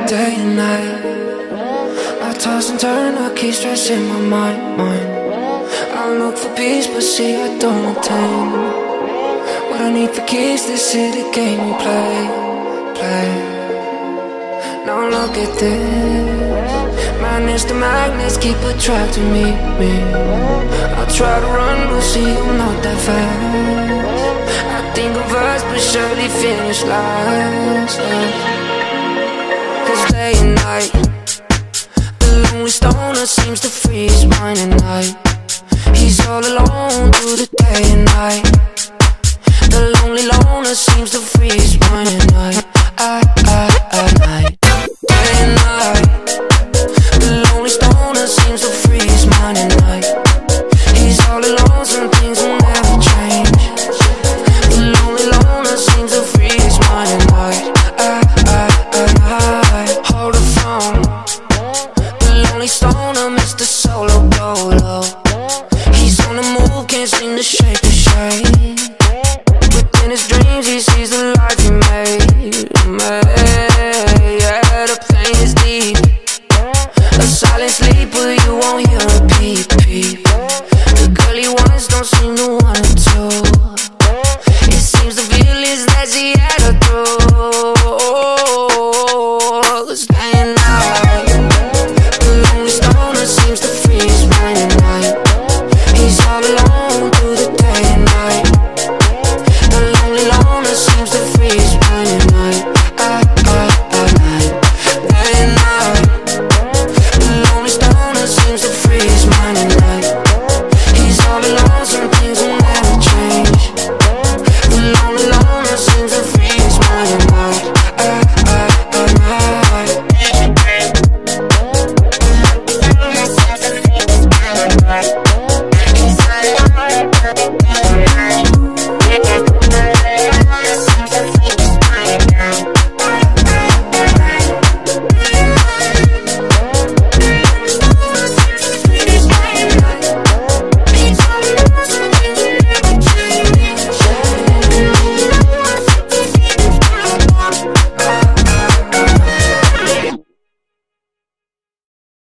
Day and night, I toss and turn, I keep stressing my mind. I look for peace, but see I don't attain what I need for keys. This is the game we play. Now look at this, madness, the magnets keep attracting me. I try to run, but see I'm not that fast. I think of us, but surely finish last. Cause day and night, the lonely stoner seems to free his mind at night. He's all alone through the day and night. The lonely loner seems to free his mind at night.